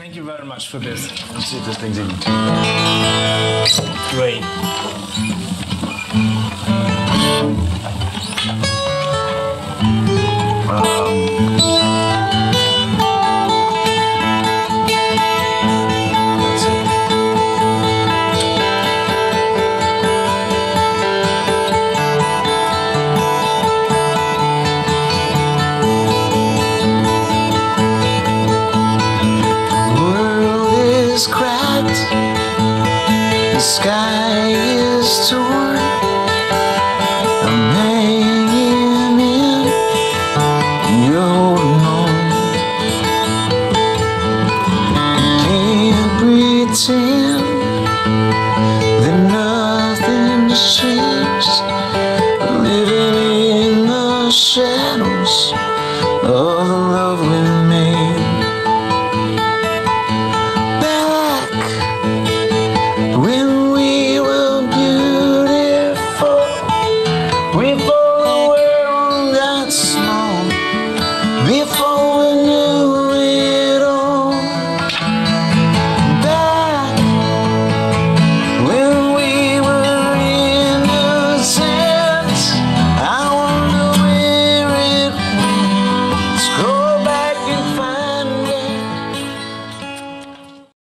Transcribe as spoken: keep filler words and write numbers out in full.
Thank you very much for this. Let's see if this thing's even. Great. Cracked, the sky